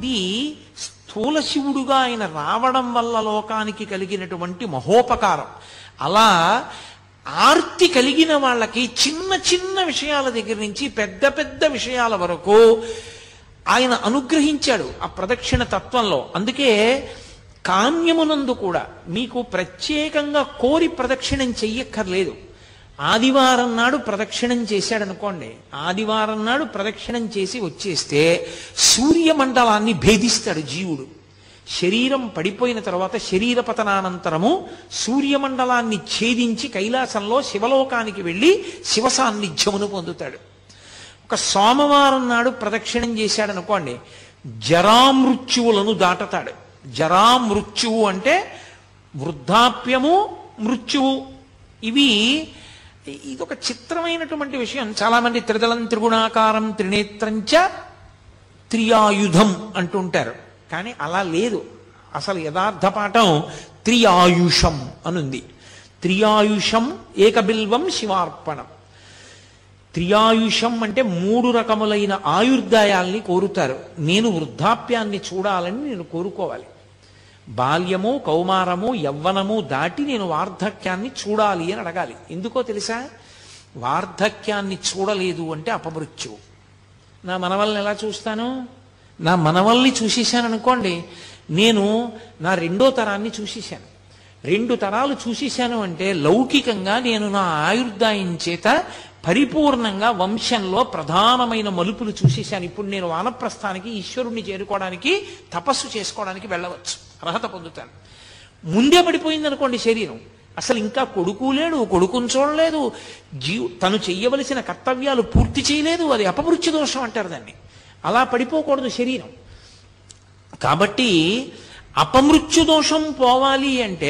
అది స్థూల శివుడుగా ఆయన రావడం వల్ల లోకానికి కలిగినటువంటి మహోపకారం. అలా ఆర్తి కలిగిన వాళ్ళకి చిన్న చిన్న విషయాల దగ్గర నుంచి పెద్ద పెద్ద విషయాల వరకు ఆయన అనుగ్రహించాడు ఆ ప్రదక్షిణ తత్వంలో. అందుకే కామ్యమునందు కూడా మీకు ప్రత్యేకంగా కోరి ప్రదక్షిణం చెయ్యక్కర్లేదు. ఆదివారం నాడు ప్రదక్షిణం చేశాడనుకోండి, ఆదివారం నాడు ప్రదక్షిణం చేసి వచ్చేస్తే సూర్యమండలాన్ని భేదిస్తాడు జీవుడు. శరీరం పడిపోయిన తర్వాత శరీర పతనానంతరము సూర్యమండలాన్ని ఛేదించి కైలాసంలో శివలోకానికి వెళ్ళి శివ సాన్నిధ్యమును పొందుతాడు. ఒక సోమవారం నాడు ప్రదక్షిణం చేశాడనుకోండి, జరామృత్యువులను దాటతాడు. జరామృత్యువు అంటే వృద్ధాప్యము, మృత్యువు. ఇదొక చిత్రమైనటువంటి విషయం. చాలామంది త్రిదళం త్రిగుణాకారం త్రినేత్రంచ త్రియాయుధం అంటుంటారు, కానీ అలా లేదు. అసలు యథార్థ పాఠం త్రియాయుషం అనుంది. త్రియాయుషం ఏకబిల్వం శివార్పణం. త్రియాయుషం అంటే 3 రకములైన ఆయుర్దాయాల్ని కోరుతారు. నేను వృద్ధాప్యాన్ని చూడాలని నేను కోరుకోవాలి. బాల్యము, కౌమారము, యవ్వనము దాటి నేను వార్ధక్యాన్ని చూడాలి అని అడగాలి. ఎందుకో తెలుసా? వార్ధక్యాన్ని చూడలేదు అంటే అపమృత్యువు. నా మనవల్ని ఎలా చూస్తాను? నా మనవల్ని చూసేశాను అనుకోండి, నేను నా 2వ తరాన్ని చూసేశాను. 2 తరాలు చూసేశాను అంటే లౌకికంగా నేను నా ఆయుర్దాయం చేత పరిపూర్ణంగా వంశంలో ప్రధానమైన మలుపులు చూసేశాను. ఇప్పుడు నేను వానప్రస్థానికి, ఈశ్వరుణ్ణి చేరుకోవడానికి, తపస్సు చేసుకోవడానికి వెళ్ళవచ్చు, అర్హత పొందుతాను. ముందే పడిపోయింది అనుకోండి శరీరం, అసలు ఇంకా కొడుకు లేడు, కొడుకుని చూడలేదు, తను చెయ్యవలసిన కర్తవ్యాలు పూర్తి చేయలేదు, అది అపమృత్యు దోషం అంటారు దాన్ని. అలా పడిపోకూడదు శరీరం. కాబట్టి అపమృత్యు దోషం పోవాలి అంటే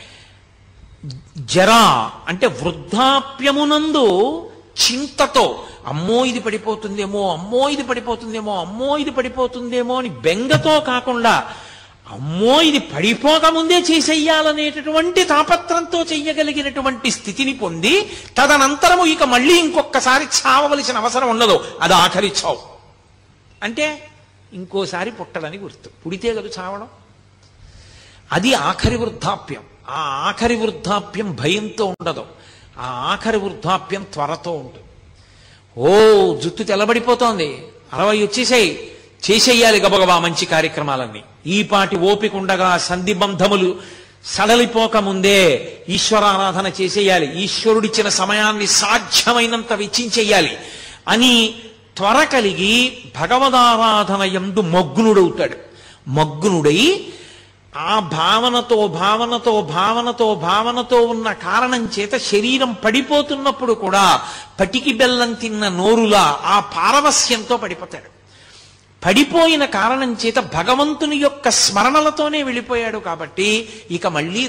జరా అంటే వృద్ధాప్యమునందు చింతతో అమ్మో ఇది పడిపోతుందేమో, అమ్మో ఇది పడిపోతుందేమో, అమ్మో ఇది పడిపోతుందేమో అని బెంగతో కాకుండా అమ్మో ఇది పడిపోకముందే చేసేయాలనేటటువంటి తాపత్రంతో చెయ్యగలిగినటువంటి స్థితిని పొంది తదనంతరము ఇక మళ్ళీ ఇంకొకసారి చావవలసిన అవసరం ఉండదు. అది ఆఖరి చావు. అంటే ఇంకోసారి పుట్టడని గుర్తు. పుడితే కదా చావడం. అది ఆఖరి వృద్ధాప్యం. ఆ ఆఖరి వృద్ధాప్యం భయంతో ఉండదు, ఆ ఆఖరి వృద్ధాప్యం త్వరతో ఉంటుంది. జుట్టు తెల్లబడిపోతోంది, 60 వచ్చేసాయి, చేసేయాలి గబగబా మంచి కార్యక్రమాలన్నీ. ఈపాటి ఓపిక ఉండగా సంధిబంధములు సడలిపోకముందే ఈశ్వరారాధన చేసేయాలి, ఈశ్వరుడిచ్చిన సమయాన్ని సాధ్యమైనంత వెచ్చించేయాలి అని త్వర కలిగి భగవదారాధన యందు మగ్నుడవుతాడు. మగ్నుడై ఆ భావనతో భావనతో భావనతో భావనతో ఉన్న కారణం చేత శరీరం పడిపోతున్నప్పుడు కూడా పటికి బెల్లం తిన్న నోరులా ఆ పారవస్యంతో పడిపోతాడు. పడిపోయిన కారణం చేత భగవంతుని యొక్క స్మరణలతోనే వెళ్ళిపోయాడు కాబట్టి ఇక మళ్ళీ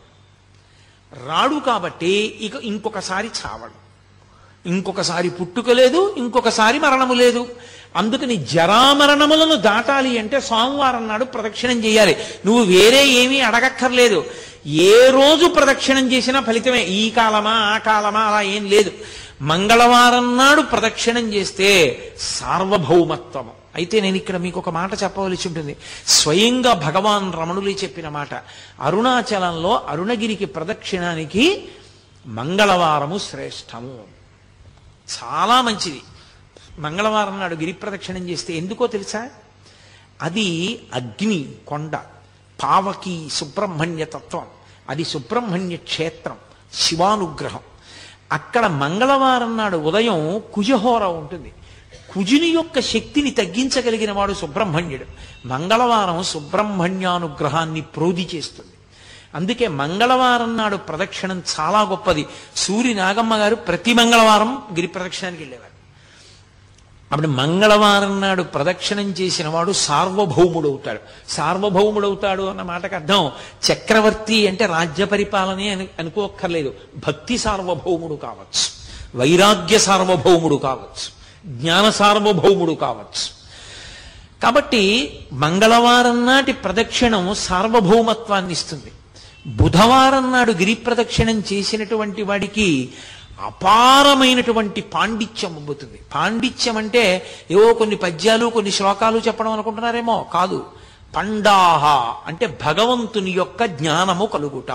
రాడు కాబట్టి ఇక ఇంకొకసారి చావడు, ఇంకొకసారి పుట్టుక లేదు, ఇంకొకసారి మరణము లేదు. అందుకని జరామరణములను దాటాలి అంటే సోమవారం నాడు ప్రదక్షిణం చేయాలి. నువ్వు వేరే ఏమీ అడగక్కర్లేదు. ఏ రోజు ప్రదక్షిణం చేసినా ఫలితమే. ఈ కాలమా ఆ కాలమా అలా ఏం లేదు. మంగళవారం నాడు ప్రదక్షిణం చేస్తే సార్వభౌమత్వము. అయితే నేను ఇక్కడ మీకు ఒక మాట చెప్పవలసి ఉంటుంది. స్వయంగా భగవాన్ రమణులు చెప్పిన మాట. అరుణాచలంలో అరుణగిరికి ప్రదక్షిణానికి మంగళవారము శ్రేష్టము, చాలా మంచిది. మంగళవారం నాడు గిరి ప్రదక్షిణం చేస్తే ఎందుకో తెలుసా? అది అగ్ని కొండ, పావకి సుబ్రహ్మణ్య తత్వం, అది సుబ్రహ్మణ్య క్షేత్రం, శివానుగ్రహం. అక్కడ మంగళవారం నాడు ఉదయం కుజహోర ఉంటుంది. కుజుని యొక్క శక్తిని తగ్గించగలిగిన వాడు సుబ్రహ్మణ్యుడు. మంగళవారం సుబ్రహ్మణ్యానుగ్రహాన్ని ప్రోధి చేస్తుంది. అందుకే మంగళవారం నాడు ప్రదక్షిణం చాలా గొప్పది. సూరి నాగమ్మ గారు ప్రతి మంగళవారం గిరి ప్రదక్షిణానికి వెళ్ళేవారు. అప్పుడు మంగళవారం నాడు ప్రదక్షిణం చేసిన వాడు సార్వభౌముడవుతాడు. సార్వభౌముడవుతాడు అన్న మాటకు అర్థం చక్రవర్తి అంటే రాజ్య పరిపాలనే అనుకోక్కర్లేదు. భక్తి సార్వభౌముడు కావచ్చు, వైరాగ్య సార్వభౌముడు కావచ్చు, జ్ఞాన సార్వభౌముడు కావచ్చు. కాబట్టి మంగళవారం నాటి ప్రదక్షిణం సార్వభౌమత్వాన్ని ఇస్తుంది. బుధవారం నాడు గిరి ప్రదక్షిణం చేసినటువంటి వాడికి అపారమైనటువంటి పాండిత్యం అబ్బుతుంది. పాండిత్యం అంటే ఏవో కొన్ని పద్యాలు కొన్ని శ్లోకాలు చెప్పడం అనుకుంటున్నారేమో, కాదు. పండాహ అంటే భగవంతుని యొక్క జ్ఞానము కలుగుట.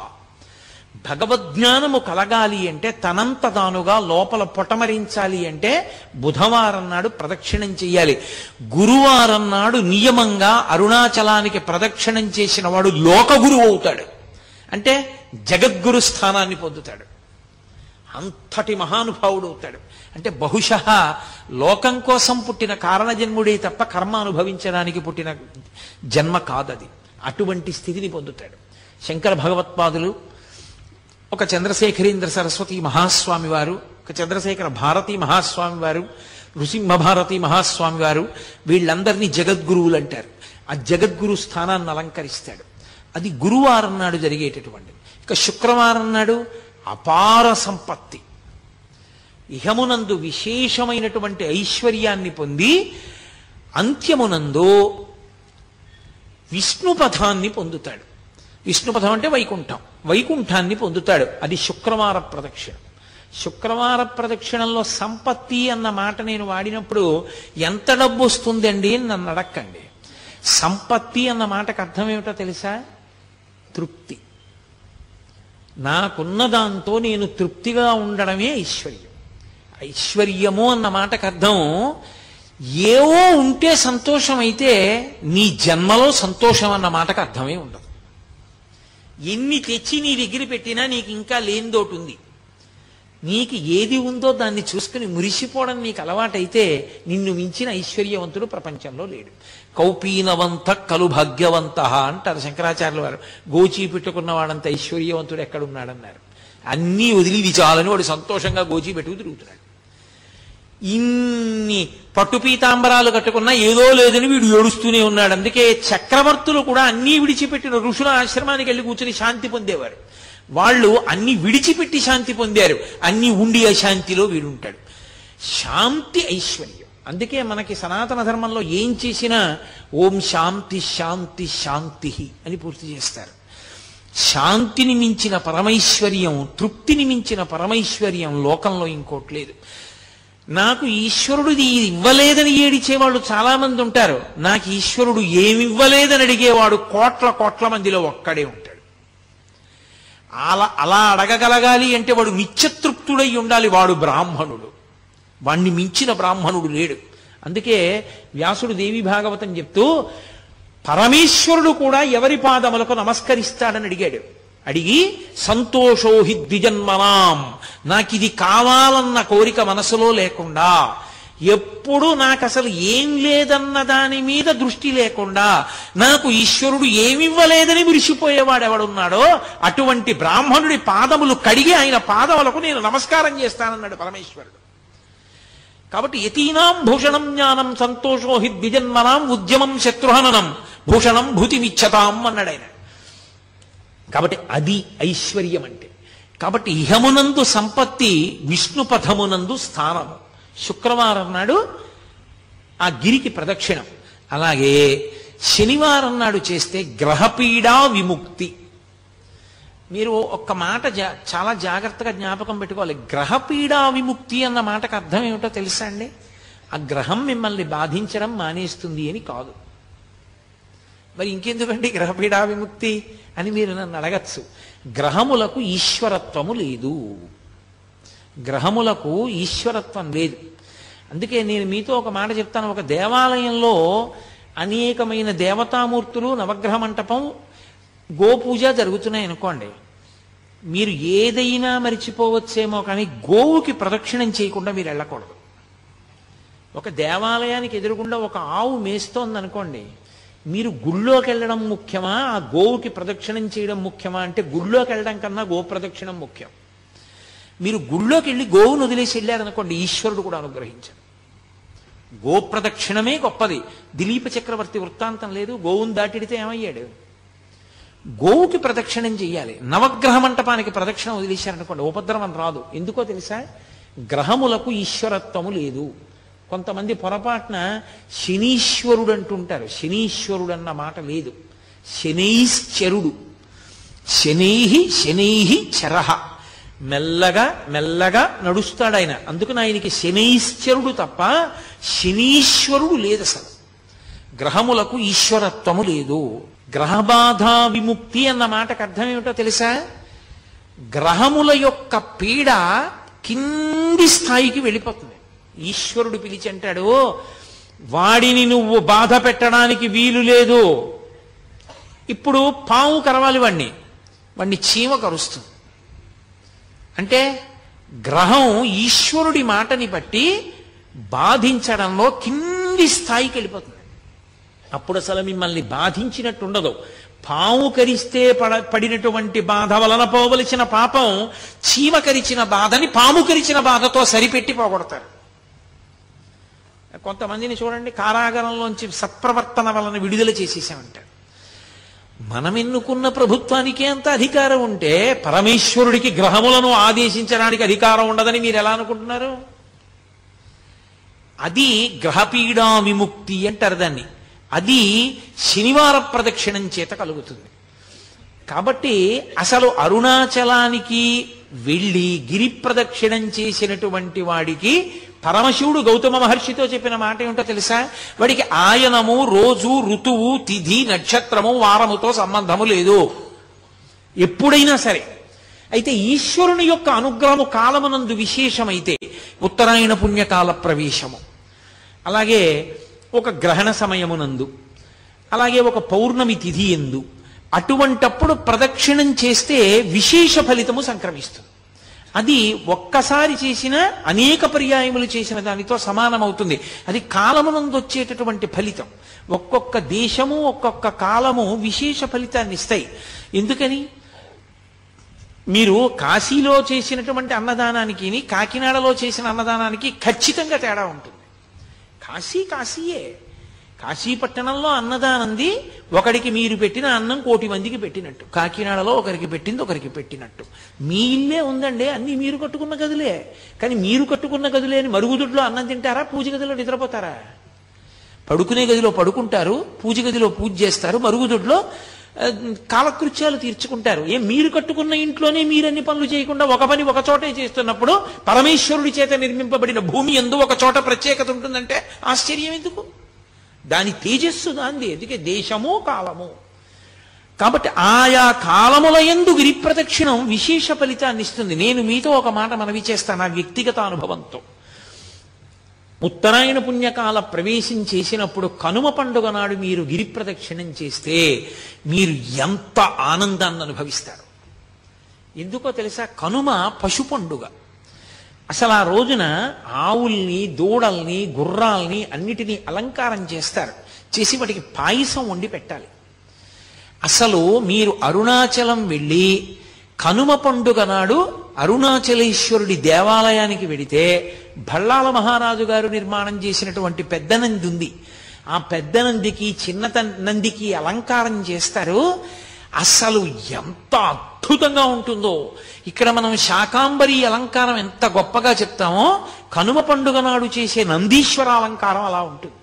భగవద్జ్ఞానము కలగాలి అంటే తనంత తానుగా లోపల పొటమరించాలి అంటే బుధవారం నాడు ప్రదక్షిణం చెయ్యాలి. గురువారం నాడు నియమంగా అరుణాచలానికి ప్రదక్షిణం చేసిన వాడు లోకగురువు అవుతాడు, అంటే జగద్గురు స్థానాన్ని పొందుతాడు, అంతటి మహానుభావుడు అవుతాడు. అంటే బహుశః లోకం కోసం పుట్టిన కారణజన్ముడే తప్ప కర్మ అనుభవించడానికి పుట్టిన జన్మ కాదది. అటువంటి స్థితిని పొందుతాడు. శంకర భగవత్పాదులు, ఒక చంద్రశేఖరేంద్ర సరస్వతి మహాస్వామి వారు, ఒక చంద్రశేఖర భారతీ మహాస్వామి వారు, నృసింహ భారతీ మహాస్వామి వారు, వీళ్ళందరినీ జగద్గురువులు అంటారు. ఆ జగద్గురు స్థానాన్ని అలంకరిస్తాడు. అది గురువారం నాడు జరిగేటటువంటిది. ఇక శుక్రవారం నాడు అపార సంపత్తి, ఇహమునందు విశేషమైనటువంటి ఐశ్వర్యాన్ని పొంది అంత్యమునందు విష్ణుపథాన్ని పొందుతాడు. విష్ణుపథం అంటే వైకుంఠం, వైకుంఠాన్ని పొందుతాడు. అది శుక్రవార ప్రదక్షిణ. శుక్రవార ప్రదక్షిణంలో సంపత్తి అన్న మాట నేను వాడినప్పుడు ఎంత డబ్బు వస్తుందండి అని నన్ను అడక్కండి. సంపత్తి అన్న మాటకు అర్థం ఏమిటో తెలుసా? తృప్తి. నాకున్న దాంతో నేను తృప్తిగా ఉండడమే ఐశ్వర్యం. ఐశ్వర్యము అన్న మాటకు అర్థం ఏవో ఉంటే సంతోషం అయితే నీ జన్మలో సంతోషం అన్న మాటకు అర్థమే ఉండదు. ఎన్ని తెచ్చి నీ దగ్గర పెట్టినా నీకు ఇంకా లేనిదోటి ఉంది. నీకు ఏది ఉందో దాన్ని చూసుకుని మురిసిపోవడం నీకు అలవాటైతే నిన్ను మించిన ఐశ్వర్యవంతుడు ప్రపంచంలో లేడు. కౌపీనవంత కలు భాగ్యవంత అంటారు శంకరాచార్యుల వారు. గోచీ పెట్టుకున్నవాడంత ఐశ్వర్యవంతుడు ఎక్కడున్నాడన్నారు. అన్నీ వదిలి ఇది చాలని వాడు సంతోషంగా గోచీ పెట్టుకు తిరుగుతున్నాడు. ఇన్ని పట్టు పీతాంబరాలు కట్టుకున్నా ఏదో లేదని వీడు ఏడుస్తూనే ఉన్నాడు. అందుకే చక్రవర్తులు కూడా అన్నీ విడిచిపెట్టిన ఋషుల ఆశ్రమానికి వెళ్ళి కూర్చుని శాంతి పొందేవారు. వాళ్ళు అన్ని విడిచిపెట్టి శాంతి పొందారు. అన్ని ఉండి అశాంతిలో వీడుంటాడు. శాంతి ఐశ్వర్యం. అందుకే మనకి సనాతన ధర్మంలో ఏం చేసినా ఓం శాంతి శాంతి శాంతి అని పూర్తి చేస్తారు. శాంతిని మించిన పరమైశ్వర్యం, తృప్తిని మించిన పరమైశ్వర్యం లోకంలో ఇంకోటి లేదు. నాకు ఈశ్వరుడు ఇది ఇవ్వలేదని ఏడిచేవాళ్ళు చాలా మంది ఉంటారు. నాకు ఈశ్వరుడు ఏమివ్వలేదని అడిగేవాడు కోట్ల కోట్ల మందిలో ఒక్కడే ఉంటాడు. అలా అడగగలగాలి అంటే వాడు నిత్యతృప్తుడై ఉండాలి. వాడు బ్రాహ్మణుడు. వాణ్ణి మించిన బ్రాహ్మణుడు లేడు. అందుకే వ్యాసుడు దేవి భాగవతం చెప్తూ పరమేశ్వరుడు కూడా ఎవరి పాదములకు నమస్కరిస్తాడని అడిగాడు. అడిగి సంతోషోహి ద్విజన్మనాం, నాకిది కావాలన్న కోరిక మనసులో లేకుండా, ఎప్పుడు నాకు అసలు ఏం లేదన్న దాని మీద దృష్టి లేకుండా, నాకు ఈశ్వరుడు ఏమివ్వలేదని విరిసిపోయేవాడు ఎవడున్నాడో అటువంటి బ్రాహ్మణుడి పాదములు కడిగి ఆయన పాదములకు నేను నమస్కారం చేస్తానన్నాడు పరమేశ్వరుడు. కాబట్టి యతీనాం భూషణం జ్ఞానం సంతోషోహి ద్విజన్మనాం ఉద్యమం శత్రుహననం భూషణం భూతిమిచ్చతాం అన్నాడు ఆయన. కాబట్టి అది ఐశ్వర్యం అంటే. కాబట్టి ఇహమునందు సంపత్తి, విష్ణుపథమునందు స్థానము. శుక్రవారం నాడు ఆ గిరికి ప్రదక్షిణం. అలాగే శనివారం నాడు చేస్తే గ్రహపీడా విముక్తి. మీరు ఒక్క మాట చాలా జాగ్రత్తగా జ్ఞాపకం పెట్టుకోవాలి. గ్రహపీడా విముక్తి అన్న మాటకు అర్థం ఏమిటో తెలుసా అండి? ఆ గ్రహం మిమ్మల్ని బాధించడం మానేస్తుంది అని కాదు. మరి ఇంకెందుకండి గ్రహపీడా విముక్తి అని మీరు నన్ను అడగచ్చు. గ్రహములకు ఈశ్వరత్వము లేదు. గ్రహములకు ఈశ్వరత్వం లేదు. అందుకే నేను మీతో ఒక మాట చెప్తాను. ఒక దేవాలయంలో అనేకమైన దేవతామూర్తులు, నవగ్రహ మంటపం, గోపూజ జరుగుతున్నాయి అనుకోండి. మీరు ఏదైనా మరిచిపోవచ్చేమో కానీ గోవుకి ప్రదక్షిణం చేయకుండా మీరు వెళ్ళకూడదు. ఒక దేవాలయానికి ఎదురుగుండా ఒక ఆవు మేస్తోంది అనుకోండి, మీరు గుళ్ళోకి వెళ్ళడం ముఖ్యమా, ఆ గోవుకి ప్రదక్షిణం చేయడం ముఖ్యమా అంటే గుళ్ళోకి వెళ్ళడం కన్నా గో ప్రదక్షిణం ముఖ్యం. మీరు గుళ్ళోకి వెళ్ళి గోవును వదిలేసి వెళ్ళారనుకోండి, ఈశ్వరుడు కూడా అనుగ్రహించాడు. గో ప్రదక్షిణమే గొప్పది. దిలీప చక్రవర్తి వృత్తాంతం లేదు? గోవును దాటిడితే ఏమయ్యాడు? గోవుకి ప్రదక్షిణం చెయ్యాలి. నవగ్రహ మంటపానికి ప్రదక్షిణం వదిలేశారనుకోండి, ఉపద్రవం రాదు. ఎందుకో తెలుసా? గ్రహములకు ఈశ్వరత్వము లేదు. కొంతమంది పొరపాటున శనీశ్వరుడు అంటుంటారు. శనీశ్వరుడు అన్న మాట లేదు. శనైశ్చరుడు. శనైహి శనైహి చరహ. మెల్లగా మెల్లగా నడుస్తాడు ఆయన. అందుకని ఆయనకి శనైశ్వరుడు తప్ప శనీశ్వరుడు లేదు. అసలు గ్రహములకు ఈశ్వరత్వము లేదు. గ్రహబాధ విముక్తి అన్న మాటకు అర్థం ఏమిటో తెలుసా? గ్రహముల యొక్క పీడ కింది స్థాయికి వెళ్ళిపోతుంది. ఈశ్వరుడు పిలిచి అంటాడు, వాడిని నువ్వు బాధ పెట్టడానికి వీలు లేదు. ఇప్పుడు పాము కరవాలి వాణ్ణి చీమ కరుస్తుంది. అంటే గ్రహం ఈశ్వరుడి మాటని బట్టి బాధించడంలో కింది స్థాయికి వెళ్ళిపోతుంది. అప్పుడు అసలు మిమ్మల్ని బాధించినట్టు ఉండదు. పాము కరిస్తే పడినటువంటి బాధ వలన పోవలసిన పాపం చీమ కరిచిన బాధని పాము కరిచిన బాధతో సరిపెట్టి పోగొడతారు. కొంతమందిని చూడండి, కారాగారంలోంచి సత్ప్రవర్తన వలన విడుదల చేసేసామంటారు. మనం ఎన్నుకున్న ప్రభుత్వానికే అంత అధికారం ఉంటే పరమేశ్వరుడికి గ్రహములను ఆదేశించడానికి అధికారం ఉండదని మీరు ఎలా అనుకుంటున్నారు? అది గ్రహపీడా విముక్తి అంటారు దాన్ని. అది శనివార ప్రదక్షిణం చేత కలుగుతుంది. కాబట్టి అసలు అరుణాచలానికి వెళ్ళి గిరి ప్రదక్షిణం చేసినటువంటి వాడికి పరమశివుడు గౌతమ మహర్షితో చెప్పిన మాట ఏమిటో తెలుసా? వాడికి ఆయనము, రోజు, ఋతువు, తిథి, నక్షత్రము, వారముతో సంబంధము లేదు ఎప్పుడైనా సరే. అయితే ఈశ్వరుని యొక్క అనుగ్రహము కాలమునందు విశేషమైతే ఉత్తరాయణ పుణ్యకాల ప్రవేశము, అలాగే ఒక గ్రహణ సమయమునందు, అలాగే ఒక పౌర్ణమి తిథి ఎందు, అటువంటప్పుడు ప్రదక్షిణం చేస్తే విశేష ఫలితము సంక్రమిస్తుంది. అది ఒక్కసారి చేసిన అనేక పర్యాయములు చేసిన దానితో సమానమవుతుంది. అది కాలమునందు వచ్చేటటువంటి ఫలితం. ఒక్కొక్క దేశము ఒక్కొక్క కాలము విశేష ఫలితాన్ని ఇస్తాయి. ఎందుకని? మీరు కాశీలో చేసినటువంటి అన్నదానానికి కాకినాడలో చేసిన అన్నదానానికి ఖచ్చితంగా తేడా ఉంటుంది. కాశీయే. కాశీపట్టణంలో అన్నదానంది ఒకడికి మీరు పెట్టిన అన్నం 1 కోటి మందికి పెట్టినట్టు, కాకినాడలో ఒకరికి పెట్టింది ఒకరికి పెట్టినట్టు. మీ ఇల్లే ఉందండి, అన్ని మీరు కట్టుకున్న గదులే. కానీ మీరు కట్టుకున్న గదులే అని మరుగుదొడ్లో అన్నం తింటారా? పూజ గదిలో నిద్రపోతారా? పడుకునే గదిలో పడుకుంటారు, పూజ గదిలో పూజ చేస్తారు, మరుగుదొడ్లో కాలకృత్యాలు తీర్చుకుంటారు. మీరు కట్టుకున్న ఇంట్లోనే మీరన్ని పనులు చేయకుండా ఒక పని ఒక చోటే చేస్తున్నప్పుడు పరమేశ్వరుడి చేత నిర్మింపబడిన భూమి యందు ఒక చోట ప్రత్యేకత ఉంటుందంటే ఆశ్చర్యం ఎందుకు? దాని తేజస్సు దాంది. అందుకే దేశము కాలము. కాబట్టి ఆయా కాలముల యందు గిరి ప్రదక్షిణం విశేష ఫలితాన్ని ఇస్తుంది. నేను మీతో ఒక మాట మనవి చేస్తాను నా వ్యక్తిగత అనుభవంతో. ఉత్తరాయణ పుణ్యకాల ప్రవేశం చేసినప్పుడు కనుమ పండుగ నాడు మీరు గిరి ప్రదక్షిణం చేస్తే మీరు ఎంత ఆనందాన్ని అనుభవిస్తారు. ఎందుకో తెలుసా? కనుమ పశు పండుగ. అసలు ఆ రోజున ఆవుల్ని, దూడల్ని, గుర్రాల్ని అన్నిటినీ అలంకారం చేస్తారు. చేసి వాటికి పాయసం వండి పెట్టాలి. అసలు మీరు అరుణాచలం వెళ్ళి కనుమ పండుగ నాడు అరుణాచలేశ్వరుడి దేవాలయానికి వెడితే భళ్ళాల మహారాజు గారు నిర్మాణం చేసినటువంటి పెద్ద నంది ఉంది. ఆ పెద్ద నందికి చిన్న నందికి అలంకారం చేస్తారు. అసలు ఎంత అద్భుతంగా ఉంటుందో. ఇక్కడ మనం శాకాంబరి అలంకారం ఎంత గొప్పగా చెప్తామో కనుమ పండుగ నాడు చేసే నందీశ్వర అలంకారం అలా ఉంటుంది.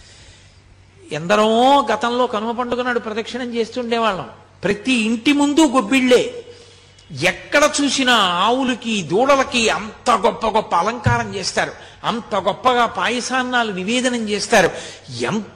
ఎందరో గతంలో కనుమ పండుగ నాడు ప్రదక్షిణం చేస్తుండేవాళ్ళం. ప్రతి ఇంటి ముందు గొబ్బిళ్లే. ఎక్కడ చూసినా ఆవులకి, దూడలకి అంత గొప్ప గొప్ప అలంకారం చేస్తారు. అంత గొప్పగా పాయసాన్నాలు నివేదనం చేస్తారు. ఎంత